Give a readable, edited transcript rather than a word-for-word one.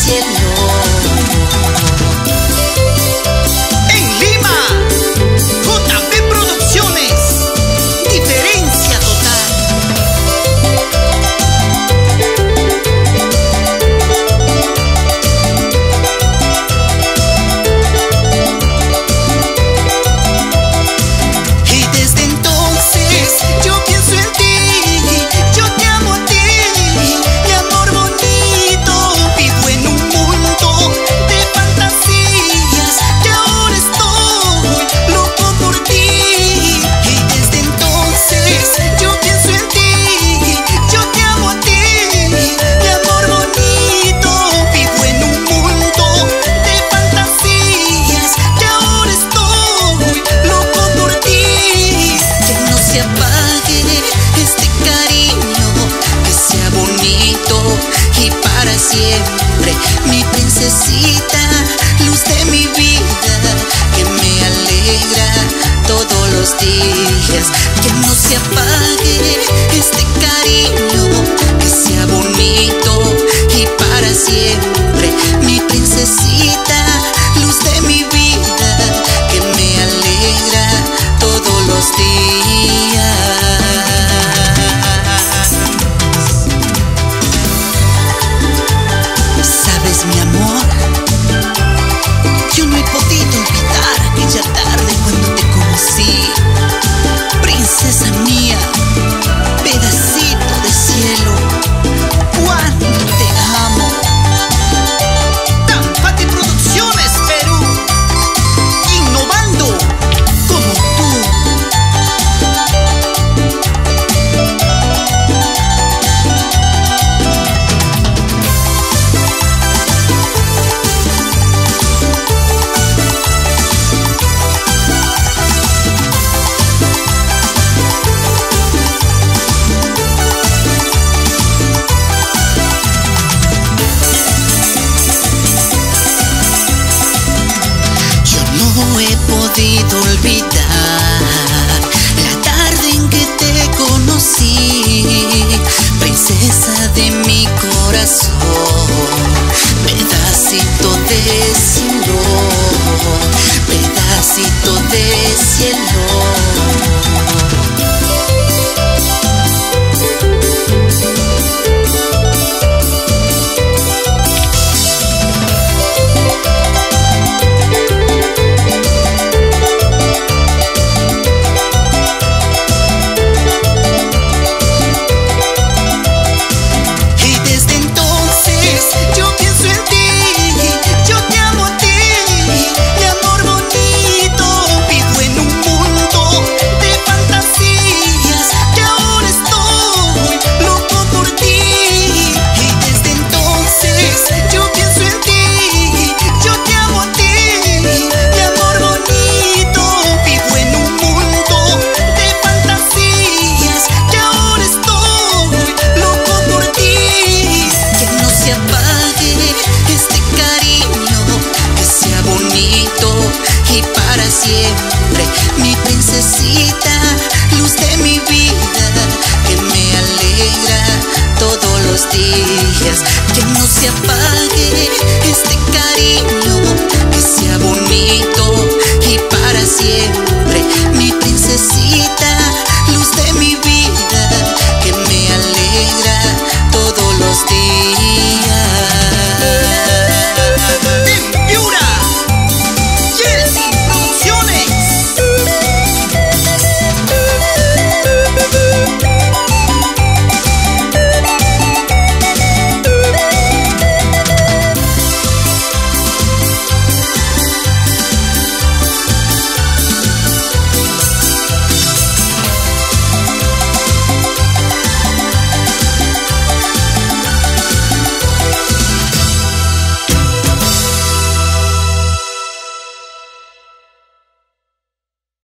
cielo. En Lima, JP Producciones, diferencia total. Y desde entonces yo pienso en ti, yo te amo a ti, mi amor bonito. Vivo en un mundo de fantasías y ahora estoy loco por ti. Y desde entonces yo pienso en ti, yo te amo a ti, mi amor bonito. Vivo en un mundo de fantasías y ahora estoy loco por ti. Que no se apague este cariño, que sea bonito y para siempre. Mi princesita, luz de mi vida, que me alegra todos los días. Que no se apague este cariño, que sea bonito y para siempre. Mi princesita, luz de mi vida, que me alegra todos los días. Sabes, mi amor, yo no he podido olvidar aquella tarde cuando te conocí. Princesa mía, pedacito de cielo, cuánto te amo. Tampate Producciones Perú, innovando como tú. Yo no he podido olvidar la tarde en que te conocí, princesa de mi corazón, pedacito de cielo, pedacito de cielo. Y desde entonces yo pienso en ti, yo te amo a ti, mi amor bonito. Vivo en un mundo de fantasías y ahora estoy loco por ti. Y desde entonces yo pienso en ti, yo te amo a ti, mi amor bonito. Vivo en un mundo de fantasías y ahora estoy loco por ti. Que no se apague este cariño, que sea bonito y para siempre. Mi princesita, luz de mi vida, que me alegra todos los días. Que no se apague este cariño, que sea bonito y para siempre.